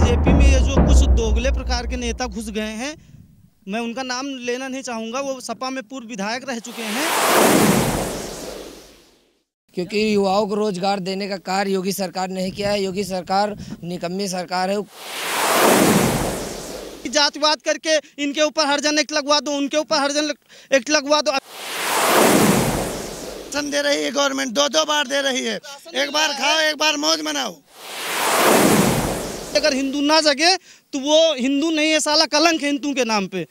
BJP में ये जो कुछ दोगले प्रकार के नेता घुस गए हैं, मैं उनका नाम लेना नहीं चाहूँगा, वो सपा में पूर्व विधायक रह चुके हैं। क्योंकि युवाओं को रोजगार देने का कार्य योगी सरकार नहीं किया है। योगी सरकार निकम्मी सरकार है। जातिवाद करके इनके ऊपर हरिजन एक्ट लगवा दो, उनके ऊपर हरिजन एक्ट लगवा दो। दे रही है गवर्नमेंट, दो बार दे रही है। एक बार खाओ, एक बार मौज मनाओ। अगर हिंदू ना जगे तो वो हिंदू नहीं है, साला कलंक है हिंदू के नाम पे।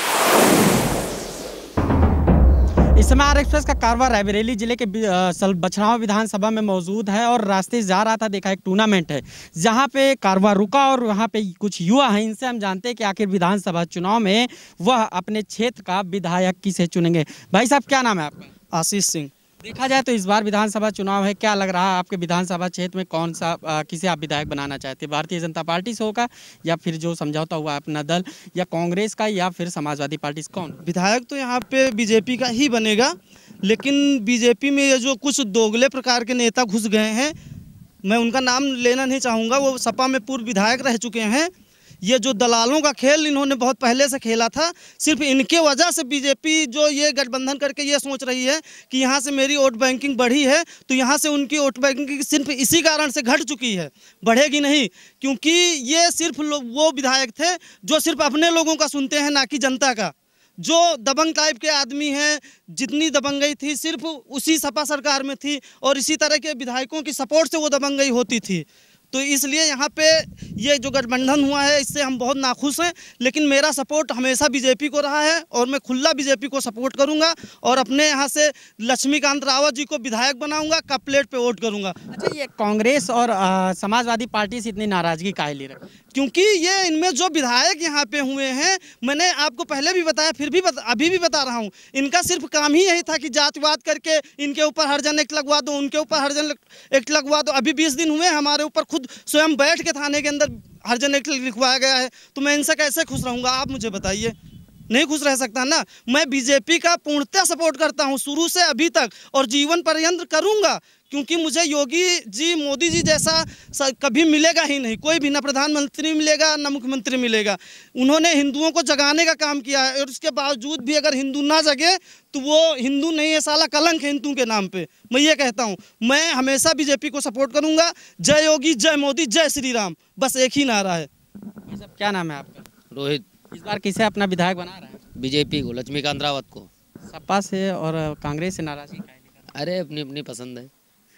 इस समय आर एक्सप्रेस का कारवां रायबरेली जिले के बछरावा विधानसभा में मौजूद है और रास्ते से जा रहा था, देखा एक टूर्नामेंट है जहां पे कारवां रुका और वहां पे कुछ युवा हैं। इनसे हम जानते हैं कि आखिर विधानसभा चुनाव में वह अपने क्षेत्र का विधायक किसे चुनेंगे। भाई साहब, क्या नाम है आपका? आशीष सिंह। देखा जाए तो इस बार विधानसभा चुनाव है, क्या लग रहा है आपके विधानसभा क्षेत्र में कौन सा किसे आप विधायक बनाना चाहते हैं? भारतीय जनता पार्टी से होगा या फिर जो समझौता हुआ अपना दल, या कांग्रेस का, या फिर समाजवादी पार्टी से? कौन विधायक तो यहाँ पे बीजेपी का ही बनेगा, लेकिन बीजेपी में ये जो कुछ दोगले प्रकार के नेता घुस गए हैं, मैं उनका नाम लेना नहीं चाहूँगा, वो सपा में पूर्व विधायक रह चुके हैं। ये जो दलालों का खेल इन्होंने बहुत पहले से खेला था, सिर्फ इनके वजह से बीजेपी जो ये गठबंधन करके ये सोच रही है कि यहाँ से मेरी वोट बैंकिंग बढ़ी है, तो यहाँ से उनकी वोट बैंकिंग सिर्फ इसी कारण से घट चुकी है, बढ़ेगी नहीं। क्योंकि ये सिर्फ वो विधायक थे जो सिर्फ अपने लोगों का सुनते हैं, ना कि जनता का। जो दबंग टाइप के आदमी हैं, जितनी दबंगई थी सिर्फ उसी सपा सरकार में थी और इसी तरह के विधायकों की सपोर्ट से वो दबंगई होती थी। तो इसलिए यहाँ पे ये जो गठबंधन हुआ है, इससे हम बहुत नाखुश हैं। लेकिन मेरा सपोर्ट हमेशा बीजेपी को रहा है और मैं खुला बीजेपी को सपोर्ट करूँगा और अपने यहाँ से लक्ष्मीकांत रावत जी को विधायक बनाऊँगा, कप प्लेट पे वोट करूँगा। अच्छा, ये कांग्रेस और समाजवादी पार्टी से इतनी नाराजगी काहे ले रहे? क्योंकि ये इनमें जो विधायक यहाँ पे हुए हैं, मैंने आपको पहले भी बताया, फिर भी अभी भी बता रहा हूँ, इनका सिर्फ काम ही यही था कि जातिवाद करके इनके ऊपर हरिजन एक्ट लगवा दो, उनके ऊपर हरिजन एक्ट लगवा दो। अभी 20 दिन हुए हमारे ऊपर खुद स्वयं बैठ के थाने के अंदर हरिजन एक्ट लिखवाया गया है, तो मैं इनसे कैसे खुश रहूँगा? आप मुझे बताइए, नहीं खुश रह सकता ना। मैं बीजेपी का पूर्णतः सपोर्ट करता हूं शुरू से अभी तक और जीवन पर्यंत करूंगा, क्योंकि मुझे योगी जी, मोदी जी जैसा कभी मिलेगा ही नहीं। कोई भी, ना प्रधानमंत्री मिलेगा ना मुख्यमंत्री मिलेगा। उन्होंने हिंदुओं को जगाने का काम किया है और उसके बावजूद भी अगर हिंदू ना जगे तो वो हिंदू नहीं है, साला कलंक है हिंदू के नाम पे। मैं ये कहता हूँ, मैं हमेशा बीजेपी को सपोर्ट करूँगा। जय योगी, जय मोदी, जय श्री राम, बस एक ही नारा है। क्या नाम है आपका? रोहित। इस बार किसे अपना विधायक बना रहे हैं? बीजेपी को, लक्ष्मीकांत रावत को। सपा से और कांग्रेस से नाराजगी काहे निकल? अरे अपनी अपनी पसंद है,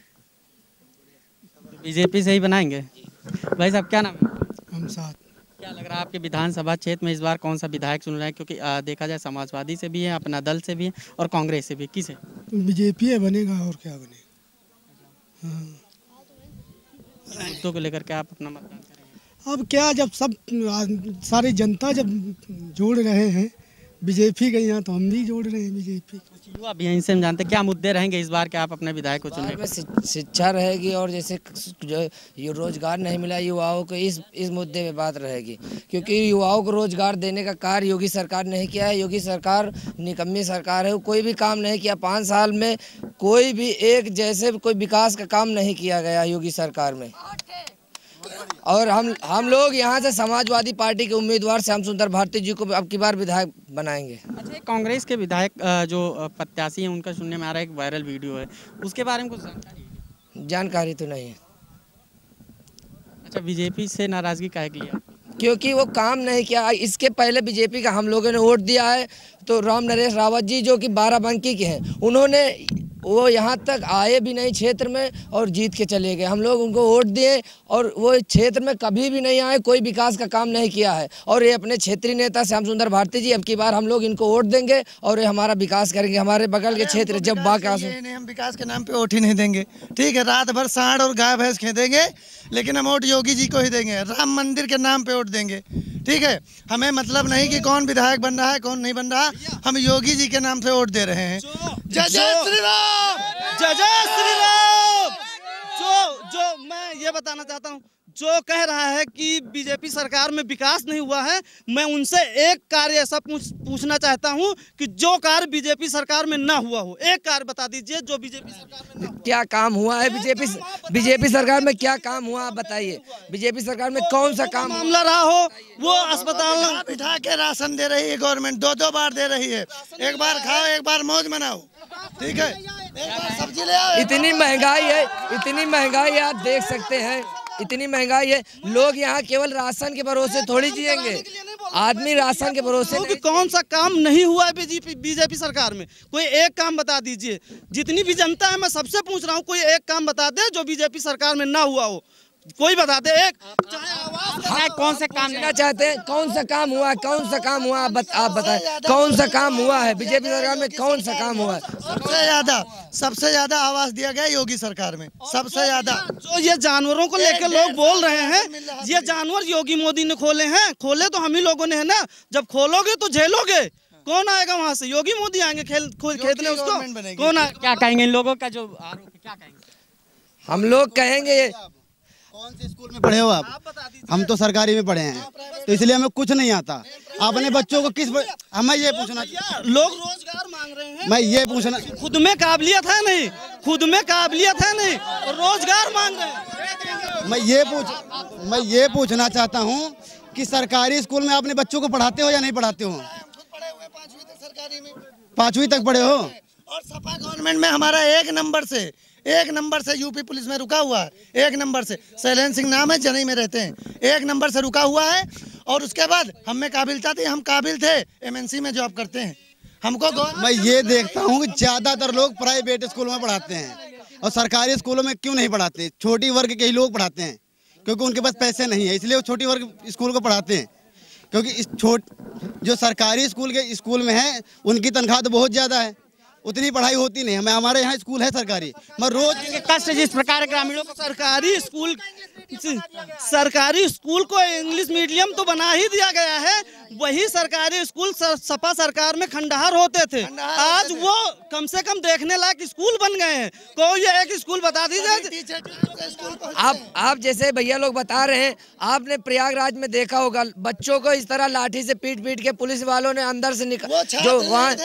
तो बीजेपी से ही बनाएंगे। भाई साहब, क्या नाम है? हम साथ। क्या लग रहा है आपके विधानसभा क्षेत्र में इस बार कौन सा विधायक चुन रहे हैं? क्योंकि देखा जाए समाजवादी से भी है, अपना दल से भी है और कांग्रेस से भी, किसे? बीजेपी है बनेगा, और क्या बनेगा। हाँ। मुद्दों को लेकर के आप अपना मतदान करेंगे? अब क्या, जब सब सारी जनता जब जोड़ रहे हैं बीजेपी के यहाँ, तो हम भी जोड़ रहे हैं बीजेपी। युवा भी हैं, इनसे हम जानते हैं क्या मुद्दे रहेंगे इस बार के आप अपने विधायक को चुनेंगे? शिक्षा रहेगी और जैसे जो ये रोजगार नहीं मिला युवाओं को, इस मुद्दे में बात रहेगी। क्योंकि युवाओं को रोजगार देने का कार्य योगी सरकार नहीं किया है। योगी सरकार निकम्मी सरकार है। कोई भी काम नहीं किया 5 साल में, कोई भी एक जैसे कोई विकास का काम नहीं किया गया योगी सरकार में। और हम लोग यहाँ से समाजवादी पार्टी के उम्मीदवार श्याम सुंदर भारती जी को अब की बार विधायक बनाएंगे। अच्छा, कांग्रेस के विधायक जो प्रत्याशी हैं उनका सुनने में आ रहा है एक वायरल वीडियो है, उसके बारे में कुछ जानकारी तो नहीं है। अच्छा, बीजेपी से नाराजगी काहे की है? क्योंकि वो काम नहीं किया। इसके पहले बीजेपी का हम लोगों ने वोट दिया है, तो राम नरेश रावत जी जो कि बाराबंकी के हैं, उन्होंने वो यहाँ तक आए भी नहीं क्षेत्र में और जीत के चले गए। हम लोग उनको वोट दिए और वो क्षेत्र में कभी भी नहीं आए, कोई विकास का काम नहीं किया है। और ये अपने क्षेत्रीय नेता श्याम सुंदर भारती जी, अब की बार हम लोग इनको वोट देंगे और ये हमारा विकास करेंगे। हमारे बगल के क्षेत्र जब बाकास, हम विकास के नाम पे वोट ही नहीं देंगे। ठीक है, रात भर सांड और गाय भैंस खेदेंगे, लेकिन हम वोट योगी जी को ही देंगे। राम मंदिर के नाम पे वोट देंगे। ठीक है, हमें मतलब नहीं कि कौन विधायक बन रहा है कौन नहीं बन रहा, हम योगी जी के नाम से वोट दे रहे हैं। जय जय श्री राम, जय जय श्री राम। जो मैं ये बताना चाहता हूँ, जो कह रहा है कि बीजेपी सरकार में विकास नहीं हुआ है, मैं उनसे एक कार्य ऐसा पूछना चाहता हूं कि जो कार्य बीजेपी सरकार में ना हुआ हो, एक कार्य बता दीजिए जो बीजेपी सरकार में क्या काम हुआ है। बीजेपी सरकार में क्या काम हुआ आप बताइए। बीजेपी सरकार में कौन सा काम मामला रहा हो, वो अस्पताल बिठा के राशन दे रही है गवर्नमेंट, 2-2 बार दे रही है। एक बार खाओ, एक बार मौज मनाओ, ठीक है, एक बार सब्जी ले आओ। इतनी महंगाई है, इतनी महंगाई आप देख सकते हैं, इतनी महंगाई है। लोग यहाँ केवल राशन के भरोसे थोड़ी जिएंगे, आदमी राशन के भरोसे क्योंकि कौन सा काम नहीं हुआ है बीजेपी सरकार में, कोई एक काम बता दीजिए। जितनी भी जनता है मैं सबसे पूछ रहा हूँ, कोई एक काम बता दे जो बीजेपी सरकार में ना हुआ हो, कोई बता दे एक। चाहे कौन से काम करना चाहते हैं, कौन सा काम हुआ, कौन सा काम हुआ आप बताएं, कौन सा काम हुआ है बीजेपी सरकार में, कौन सा काम हुआ है। सबसे ज्यादा आवाज दिया गया योगी सरकार में, सबसे ज्यादा। जो ये जानवरों को लेकर लोग बोल रहे हैं, ये जानवर योगी मोदी ने खोले हैं, खोले तो हम ही लोगों ने है ना। जब खोलोगे तो झेलोगे, कौन आएगा वहाँ से? योगी मोदी आएंगे खेतने उसको, कौन आएगा? क्या कहेंगे इन लोगों का जो आरोप है, क्या कहेंगे? हम लोग कहेंगे कौन से स्कूल में पढ़े हो आप? हम तो सरकारी में पढ़े हैं, तो इसलिए हमें कुछ नहीं आता। अपने बच्चों को हमें ये पूछना, लोग रोजगार मांग रहे हैं, मैं ये पूछना, खुद में काबिलियत है नहीं, खुद में काबिलियत है नहीं, रोजगार मांग रहे हैं। मैं ये पूछना चाहता हूँ कि सरकारी स्कूल में अपने बच्चों को पढ़ाते हो या नहीं पढ़ाते हो? 5वीं तक पढ़े हो। और सपा गवर्नमेंट में हमारा एक नंबर से यूपी पुलिस में रुका हुआ है, एक नंबर से। शैलेंद्र सिंह नाम है, जनई में रहते हैं, एक नंबर से रुका हुआ है। और उसके बाद हम में काबिलियत थी, हम काबिल थे, एमएनसी में जॉब करते हैं। हमको मैं ये देखता हूँ कि ज्यादातर लोग प्राइवेट स्कूल में पढ़ाते हैं और सरकारी स्कूलों में क्यों नहीं पढ़ाते? छोटी वर्ग के ही लोग पढ़ाते हैं, क्योंकि उनके पास पैसे नहीं है, इसलिए वो छोटी वर्ग स्कूल को पढ़ाते हैं। क्योंकि जो सरकारी स्कूल में है उनकी तनख्वाह तो बहुत ज्यादा है, उतनी पढ़ाई होती नहीं। हमारे यहाँ स्कूल है सरकारी, मैं रोज कष्ट जिस प्रकार ग्रामीणों को सरकारी स्कूल को इंग्लिश मीडियम तो बना ही दिया गया है। वही सरकारी स्कूल सपा सरकार में खंडहर होते थे, आज वो कम से कम देखने लायक स्कूल बन गए हैं। कोई एक स्कूल बता दीजिए। आप जैसे भैया लोग बता रहे हैं, आपने प्रयागराज में देखा होगा बच्चों को इस तरह लाठी से पीट के पुलिस वालों ने अंदर से जो वहाँ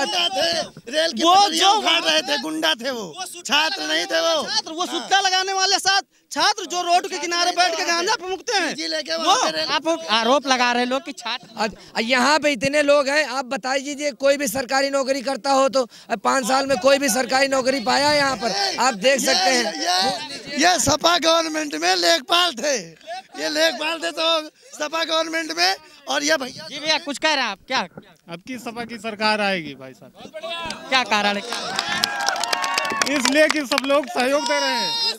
जो उखाड़ रहे थे, गुंडा थे वो, छात्र नहीं थे वो सुत्ता लगाने वाले छात्र जो रोड के किनारे बैठ के गांजा फूंकते हैं, वो आप आरोप लगा रहे लोग कि छात्र। यहाँ पे इतने लोग हैं, आप बता दीजिए कोई भी सरकारी नौकरी करता हो तो 5 साल में कोई भी सरकारी नौकरी पाया यहाँ पर? आप देख सकते हैं ये सपा गवर्नमेंट में लेखपाल थे, ये लेखपाल थे तो सपा गवर्नमेंट में। और ये भैया जी भैया कुछ कह रहे हैं आप? क्या अब की सपा की सरकार आएगी भाई साहब। क्या कारण है? इसलिए कि सब लोग सहयोग दे रहे हैं।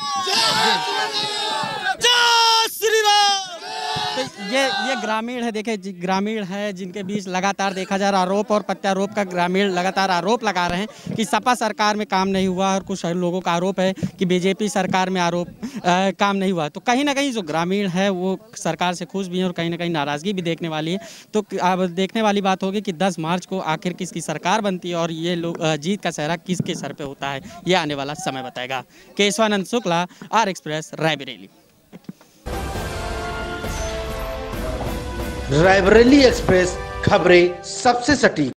जय श्री राम। तो ये ग्रामीण है, देखिए ग्रामीण है जिनके बीच लगातार देखा जा रहा आरोप और प्रत्यारोप का। ग्रामीण लगातार आरोप लगा रहे हैं कि सपा सरकार में काम नहीं हुआ, और कुछ लोगों का आरोप है कि बीजेपी सरकार में काम नहीं हुआ। तो कहीं ना कहीं जो ग्रामीण है वो सरकार से खुश भी हैं और कहीं ना कहीं नाराज़गी भी देखने वाली है। तो अब देखने वाली बात होगी कि 10 मार्च को आखिर किसकी सरकार बनती है और ये लोग जीत का सेहरा किसके सर पे होता है, ये आने वाला समय बताएगा। Keshavanand Shukla, R express, Raebareli. Raebareli express, खबरें सबसे सटीक।